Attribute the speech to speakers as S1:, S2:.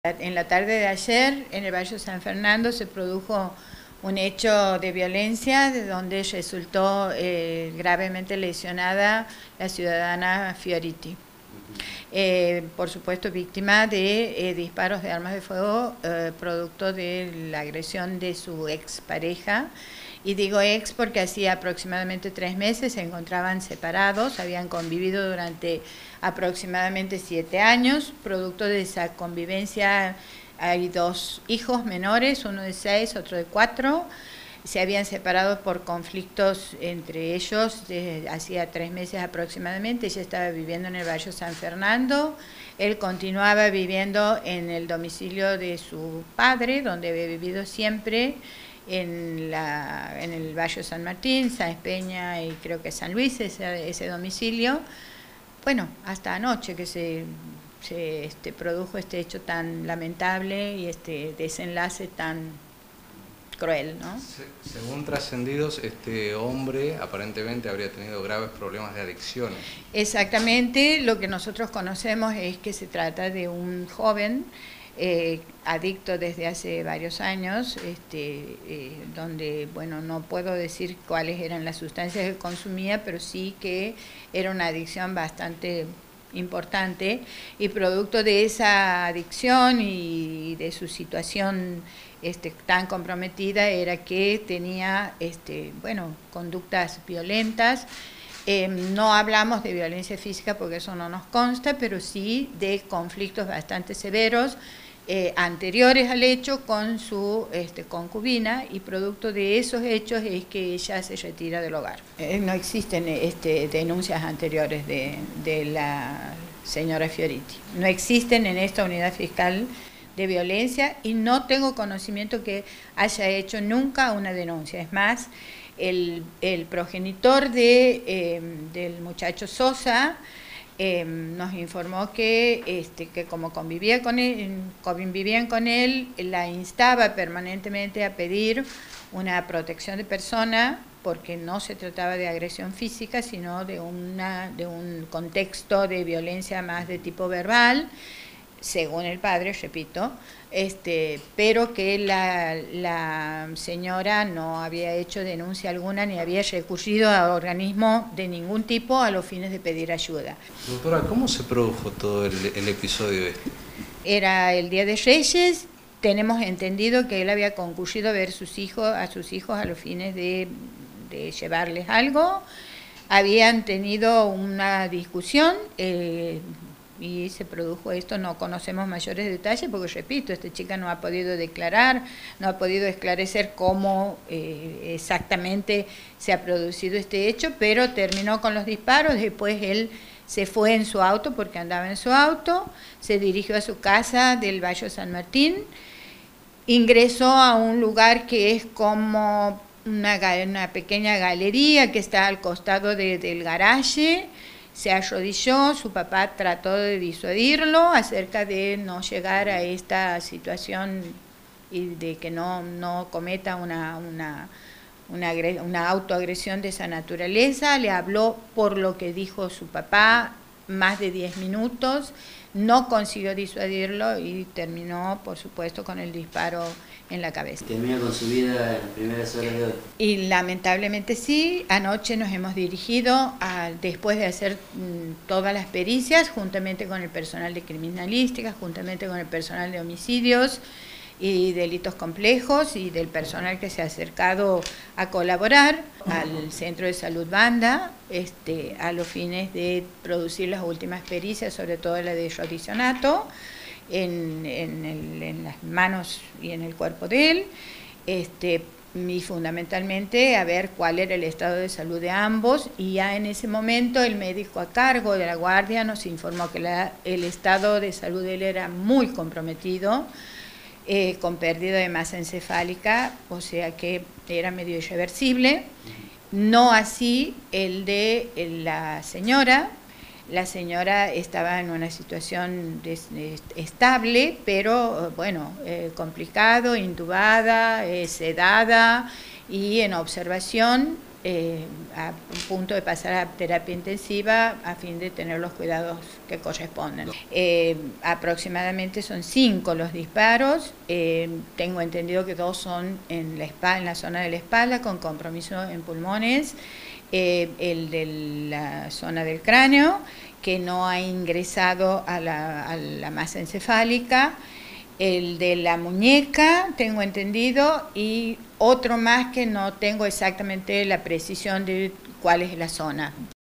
S1: En la tarde de ayer, en el barrio San Fernando, se produjo un hecho de violencia de donde resultó gravemente lesionada la ciudadana Fioriti. Por supuesto, víctima de disparos de armas de fuego producto de la agresión de su expareja. Y digo ex porque hacía aproximadamente 3 meses se encontraban separados, habían convivido durante aproximadamente 7 años. Producto de esa convivencia hay 2 hijos menores, uno de 6, otro de 4. Se habían separado por conflictos entre ellos hacía 3 meses aproximadamente. Ella estaba viviendo en el barrio San Fernando, él continuaba viviendo en el domicilio de su padre, donde había vivido siempre, en el barrio San Martín, Sáenz Peña y creo que San Luis, ese domicilio. Bueno, hasta anoche que se produjo este hecho tan lamentable y este desenlace tan cruel, ¿no?
S2: Según trascendidos, este hombre aparentemente habría tenido graves problemas de adicciones.
S1: Exactamente, lo que nosotros conocemos es que se trata de un joven adicto desde hace varios años, donde, bueno, no puedo decir cuáles eran las sustancias que consumía, pero sí que era una adicción bastante importante, y producto de esa adicción y de su situación tan comprometida era que tenía bueno, conductas violentas. No hablamos de violencia física porque eso no nos consta, pero sí de conflictos bastante severos anteriores al hecho con su concubina, y producto de esos hechos es que ella se retira del hogar. No existen denuncias anteriores de la señora Fioriti. No existen en esta unidad fiscal de violencia y no tengo conocimiento que haya hecho nunca una denuncia. Es más, el progenitor del muchacho Sosa nos informó que como convivían con él, la instaba permanentemente a pedir una protección de persona, porque no se trataba de agresión física, sino de un contexto de violencia más de tipo verbal, según el padre, repito, pero que la señora no había hecho denuncia alguna ni había recurrido a organismos de ningún tipo a los fines de pedir ayuda.
S2: Doctora, ¿cómo se produjo todo el episodio este?
S1: Era el Día de Reyes. Tenemos entendido que él había concurrido a ver a sus hijos a los fines de llevarles algo. Habían tenido una discusión y se produjo esto. No conocemos mayores detalles porque, repito, esta chica no ha podido declarar, no ha podido esclarecer cómo exactamente se ha producido este hecho, pero terminó con los disparos. Después él se fue en su auto, porque andaba en su auto, se dirigió a su casa del barrio San Martín, ingresó a un lugar que es como una pequeña galería que está al costado del garaje. Se arrodilló, su papá trató de disuadirlo acerca de no llegar a esta situación y de que no cometa una autoagresión de esa naturaleza. Le habló, por lo que dijo su papá, más de 10 minutos, no consiguió disuadirlo y terminó, por supuesto, con el disparo en la cabeza.
S3: ¿Terminó con su vida en primeras horas de hoy?
S1: Y lamentablemente sí. Anoche nos hemos dirigido, después de hacer todas las pericias, juntamente con el personal de criminalística, juntamente con el personal de homicidios y delitos complejos y del personal que se ha acercado a colaborar al Centro de Salud Banda, a los fines de producir las últimas pericias, sobre todo la de rodicionato, en las manos y en el cuerpo de él, y fundamentalmente a ver cuál era el estado de salud de ambos. Y ya en ese momento el médico a cargo de la guardia nos informó que el estado de salud de él era muy comprometido, con pérdida de masa encefálica, o sea que era medio irreversible. No así el de la señora. La señora estaba en una situación estable, pero bueno, complicado, intubada, sedada y en observación, a punto de pasar a terapia intensiva a fin de tener los cuidados que corresponden. Aproximadamente son 5 los disparos, tengo entendido que 2 son en la zona de la espalda con compromiso en pulmones, el de la zona del cráneo que no ha ingresado a la masa encefálica, el de la muñeca, tengo entendido, y otro más que no tengo exactamente la precisión de cuál es la zona.